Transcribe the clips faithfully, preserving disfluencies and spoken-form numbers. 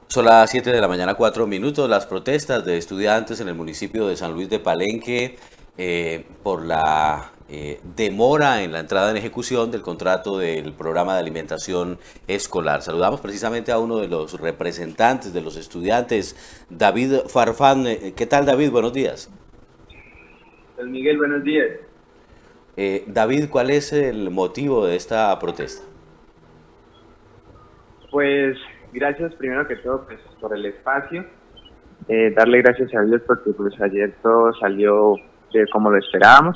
Son las siete de la mañana, cuatro minutos. Las protestas de estudiantes en el municipio de San Luis de Palenque eh, por la eh, demora en la entrada en ejecución del contrato del programa de alimentación escolar. Saludamos precisamente a uno de los representantes de los estudiantes, David Farfán. Eh, ¿Qué tal, David? Buenos días. Don Miguel, buenos días. Eh, David, ¿cuál es el motivo de esta protesta? Pues gracias primero que todo pues, por el espacio. Eh, darle gracias a Dios porque pues ayer todo salió de como lo esperábamos.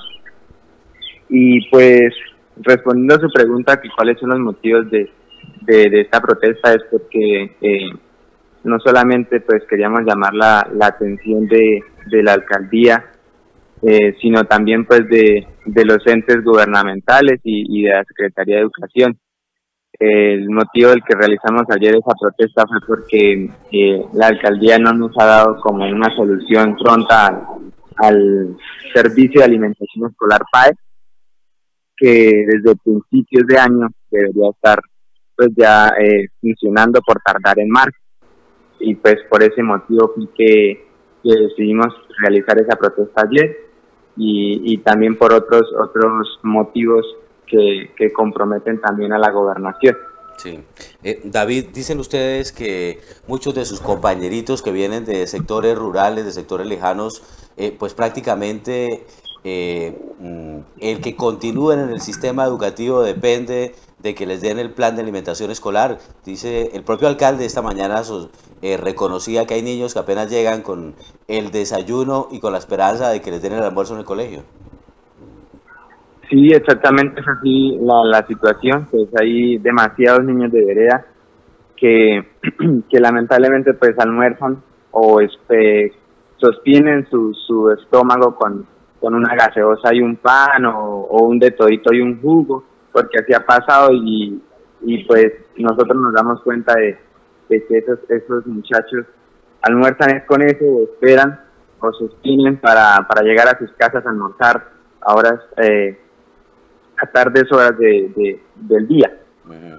Y pues respondiendo a su pregunta que cuáles son los motivos de, de, de esta protesta es porque eh, no solamente pues queríamos llamar la, la atención de, de la alcaldía, eh, sino también pues de, de los entes gubernamentales y, y de la Secretaría de Educación. El motivo del que realizamos ayer esa protesta fue porque eh, la alcaldía no nos ha dado como una solución pronta al, al servicio de alimentación escolar P A E, que desde principios de año debería estar pues ya eh, funcionando por tardar en marzo. Y pues por ese motivo fue que, que decidimos realizar esa protesta ayer y, y también por otros otros motivos que, que comprometen también a la gobernación. Sí. Eh, David, dicen ustedes que muchos de sus compañeritos que vienen de sectores rurales, de sectores lejanos, eh, pues prácticamente eh, mm, el que continúen en el sistema educativo depende de que les den el plan de alimentación escolar. Dice el propio alcalde esta mañana sus, eh, reconocía que hay niños que apenas llegan con el desayuno y con la esperanza de que les den el almuerzo en el colegio. Sí, exactamente es así la, la situación, pues hay demasiados niños de vereda que, que lamentablemente pues almuerzan o este, sostienen su, su estómago con, con una gaseosa y un pan o, o un de todito y un jugo, porque así ha pasado y, y pues nosotros nos damos cuenta de, de que esos, esos muchachos almuerzan es con eso o esperan o sostienen para, para llegar a sus casas a almorzar a horas eh, a tardes horas de, de, del día. Uh-huh.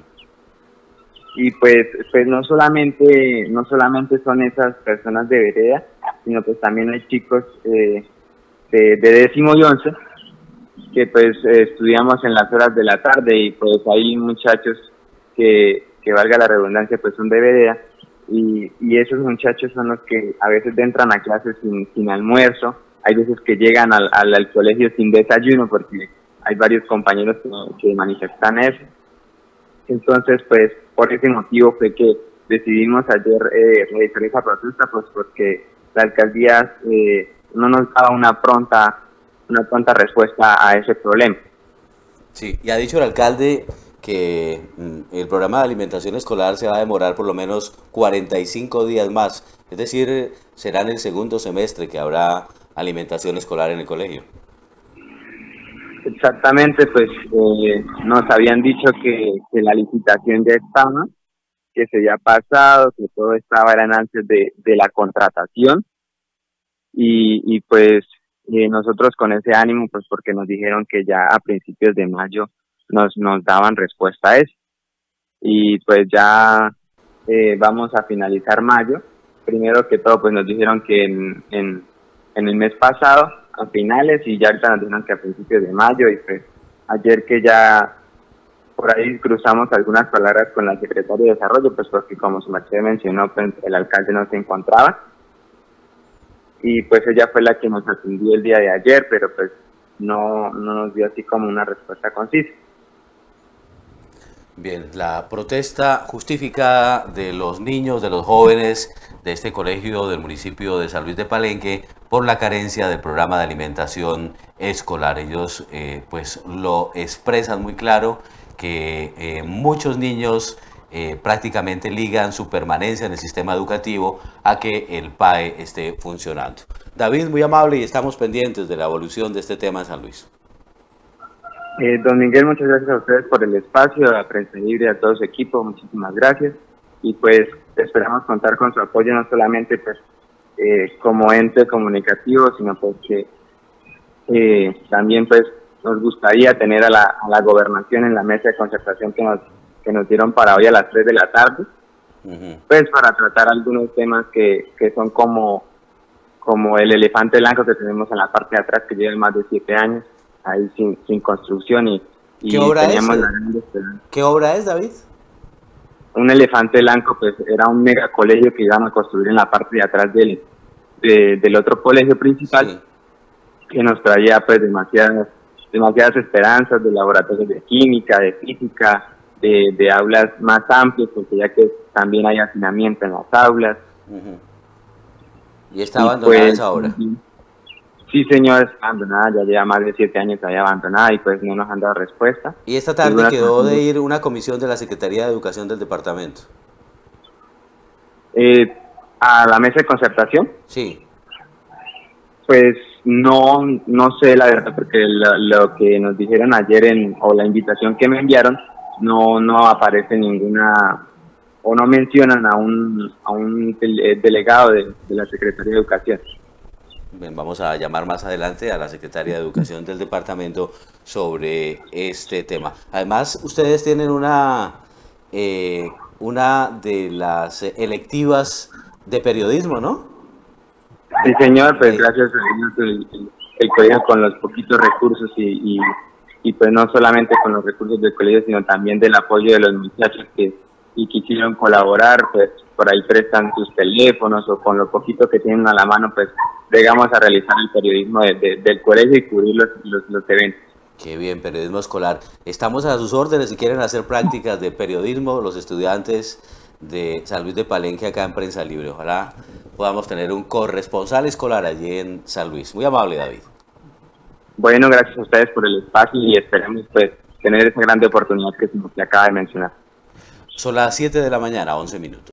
Y pues pues no solamente no solamente son esas personas de vereda, sino pues también hay chicos eh, de, de décimo y once que pues eh, estudiamos en las horas de la tarde y pues hay muchachos que, que valga la redundancia pues son de vereda y, y esos muchachos son los que a veces entran a clases sin, sin almuerzo, hay veces que llegan al, al, al colegio sin desayuno porque hay varios compañeros que, que manifestan eso. Entonces, pues, por ese motivo fue que decidimos ayer eh, realizar esa protesta, pues porque la alcaldía eh, no nos daba una pronta, una pronta respuesta a ese problema. Sí, y ha dicho el alcalde que mm, el programa de alimentación escolar se va a demorar por lo menos cuarenta y cinco días más, es decir, será en el segundo semestre que habrá alimentación escolar en el colegio. Exactamente, pues eh, nos habían dicho que, que la licitación ya estaba, que se había pasado, que todo estaba eran antes de, de la contratación y, y pues eh, nosotros con ese ánimo, pues porque nos dijeron que ya a principios de mayo nos, nos daban respuesta a eso y pues ya eh, vamos a finalizar mayo. Primero que todo, pues nos dijeron que en, en, en el mes pasado a finales y ya ahorita nos dijeron que a principios de mayo y pues ayer que ya por ahí cruzamos algunas palabras con la secretaria de Desarrollo, pues porque como su merced mencionó, pues el alcalde no se encontraba y pues ella fue la que nos atendió el día de ayer, pero pues no, no nos dio así como una respuesta concisa. Bien, la protesta justificada de los niños, de los jóvenes de este colegio del municipio de San Luis de Palenque por la carencia del programa de alimentación escolar. Ellos eh, pues lo expresan muy claro que eh, muchos niños eh, prácticamente ligan su permanencia en el sistema educativo a que el P A E esté funcionando. David, muy amable y estamos pendientes de la evolución de este tema en San Luis. Eh, don Miguel, muchas gracias a ustedes por el espacio, a la Prensa Libre, a todo su equipo, muchísimas gracias. Y pues esperamos contar con su apoyo, no solamente pues eh, como ente comunicativo, sino pues que eh, también pues nos gustaría tener a la, a la gobernación en la mesa de concertación que nos, que nos dieron para hoy a las tres de la tarde, uh-huh. pues para tratar algunos temas que, que son como, como el elefante blanco que tenemos en la parte de atrás, que lleva más de siete años, ahí sin, sin construcción, y, y ¿Qué obra teníamos es? la gran esperanza. ¿Qué obra es, David? Un elefante blanco, pues era un mega colegio que iban a construir en la parte de atrás del, de, del otro colegio principal, sí. que nos traía pues demasiadas, demasiadas esperanzas de laboratorios de química, de física, de, de aulas más amplias, porque ya que también hay hacinamiento en las aulas. Uh-huh. ¿Y está y abandonada pues, esa obra? Sí, señor, está abandonada, ya lleva más de siete años ahí abandonada y pues no nos han dado respuesta. Y esta tarde quedó de ir una comisión de la Secretaría de Educación del departamento. Eh, ¿A la mesa de concertación? Sí. Pues no, no sé la verdad, porque lo, lo que nos dijeron ayer en, o la invitación que me enviaron, no, no aparece ninguna, o no mencionan a un, a un delegado de, de la Secretaría de Educación. Bien, vamos a llamar más adelante a la Secretaria de Educación del departamento sobre este tema. Además, ustedes tienen una, eh, una de las electivas de periodismo, ¿no? Sí, señor, pues gracias a Dios el, el, el colegio con los poquitos recursos y, y, y pues no solamente con los recursos del colegio, sino también del apoyo de los muchachos que y quisieron colaborar, pues por ahí prestan sus teléfonos o con lo poquito que tienen a la mano, pues llegamos a realizar el periodismo de, de, del colegio y cubrir los, los, los eventos. Qué bien, periodismo escolar. Estamos a sus órdenes si quieren hacer prácticas de periodismo, los estudiantes de San Luis de Palenque acá en Prensa Libre. Ojalá podamos tener un corresponsal escolar allí en San Luis. Muy amable, David. Bueno, gracias a ustedes por el espacio y esperemos pues tener esa grande oportunidad que se nos acaba de mencionar. Son las siete de la mañana, once minutos.